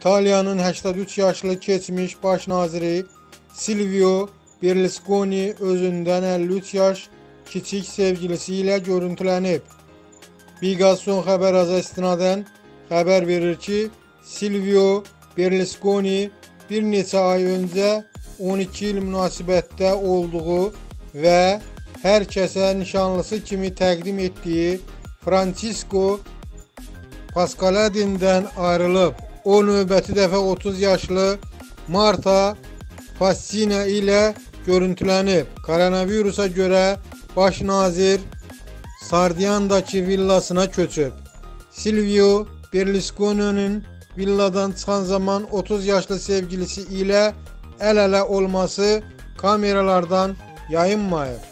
İtalyanın 83 yaşlı keçmiş baş naziri Silvio Berlusconi özündən 53 yaş kiçik sevgilisi ilə görüntülənib. Biqaz son xəbər aza istinadən xəbər verir ki, Silvio Berlusconi bir neçə ay öncə 12 il münasibətdə olduğu və hər kəsə nişanlısı kimi təqdim etdiyi Francesco Pascaladin'dən ayrılıb. O növbəti dəfə 30 yaşlı Marta Fassina ilə görüntülənib. Koronavirusa görə baş nazir Sardinya'dakı villasına köçüb. Silvio Berlusconi'nin villadan çıxan zaman 30 yaşlı sevgilisi ilə əl-ələ olması kameralardan yayınmayıb.